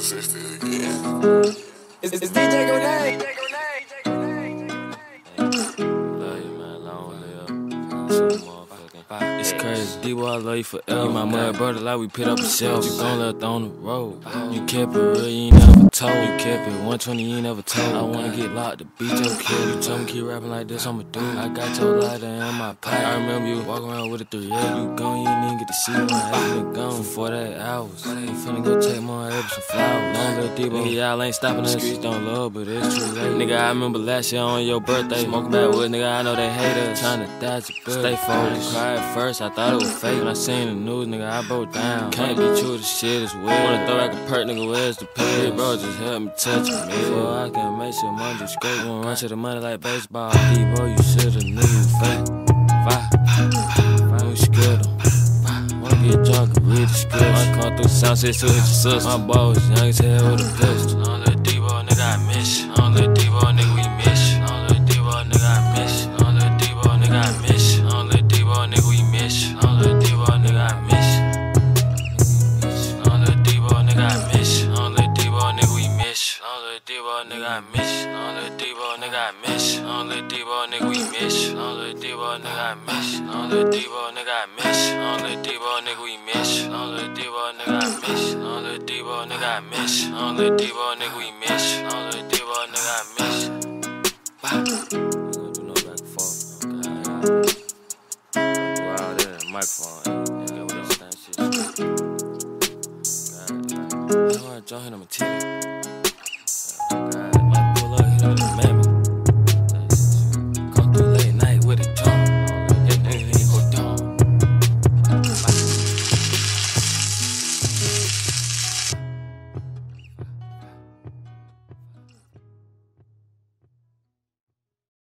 Prod.Sixty again. It's DJ Grenade. Love you, man. Long live. It's crazy. D-Boy, I love you forever. My mother brother like we pit up a shelf. You gon' left on the road. You kept it real, you ain't never told. You kept it 120, you ain't never told. I wanna get locked to beat your kid. You told me keep rapping like this, I'ma do it. I got your lighter in my pocket. I remember you walking around with a 3 You gone, you ain't even get to see one. I been gone for 48 hours. I'm finna go take my herbs some flowers. Long live Debo. Nigga, y'all ain't stopping the streets, don't love, but it's too late. Nigga, I remember last year on your birthday. Smoking backwoods, nigga, I know they hate us. Tryna dodge your bill. Stay focused. Cry at first, I thought it was fake. When I seen the news, nigga, I broke down. Can't be true, this shit is weird. Wanna throw back a perk, nigga, where's the pill? Bro, just help me touch it, man. Before I can make sure money do straight. Wanna run to the money like baseball. D-Boy, you should've knew you fake. Five, we scared em. Wanna get drunk and read the script. I come through sound shit to hit your sister. My boy was young as hell with a pistol. Long live D-Boy, nigga, I miss you. Long live D-Boy, nigga, we miss you. Long live D-Boy, nigga, I miss you. Long live D-Boy, nigga, I miss you. Long live D-Boy, nigga, we miss you. Long live D-Boy, nigga, I miss you. Long live D-Boy, nigga, I miss you. Long live D-Boy, nigga, we miss you. Long live D-Boy, nigga, I miss you. Long live D-Boy, nigga, I miss you. Long live D-Boy, nigga, we miss you. Long live D-Boy, nigga, I miss you. Long live D-Boy, nigga, I miss you. Long live D-Boy, nigga, we miss you. Long live D-Boy, nigga, I miss you. Long live D-Boy, nigga, I miss you. Long live D-Boy, nigga, we miss you. Long live D-Boy, nigga, I miss you. Ain't gonna do no back and forth. Okay, go out there, microphone. Got what else shit. I wanna join him, I'm a titty.